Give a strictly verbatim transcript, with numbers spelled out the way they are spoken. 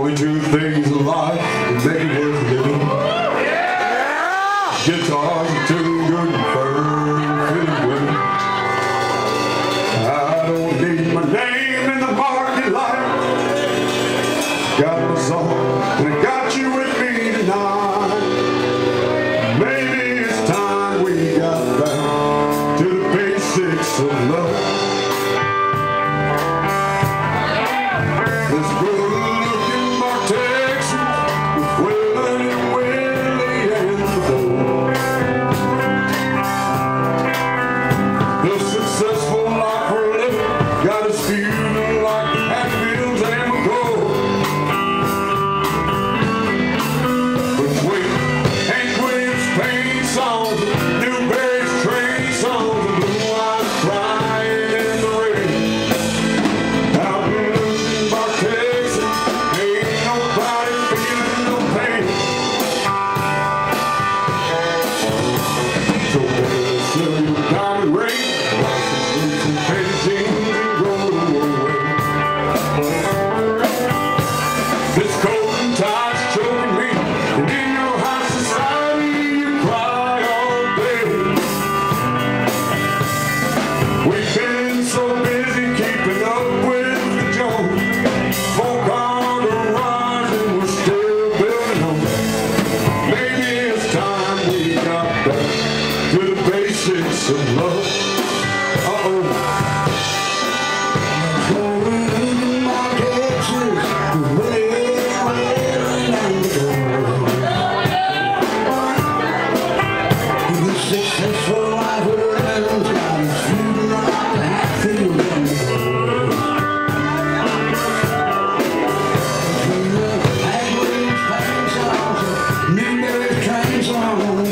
we do things in life and make it worth living. Guitars are too good and firm for the women. I don't need my name in the market light. Got my song and I got you with me tonight. Maybe it's time we got back to the basics of love. This good-looking Mark Texas with Willie and Willie and the Doe. The successful life we're living got us feeling like the Hatfields and McCoy. But wait, Hank Williams paint songs, Newberry's train songs, and blue eyes crying in the rain. Out in looking Mark Texas, ain't nobody feeling no pain. So better sell your diamond ring, buy some boots and painted jeans and go away. This coat and tie's choking me, and in your high society you cry all day. We've been so busy keeping up with the Jones. Folk on the rise and we're still building on. Maybe it's time we got back to the basics of love. Uh-oh. Successful life we're living, got us feeling like the Hatfields and the Doe. Hank Williams paint songs, Newberry's train songs.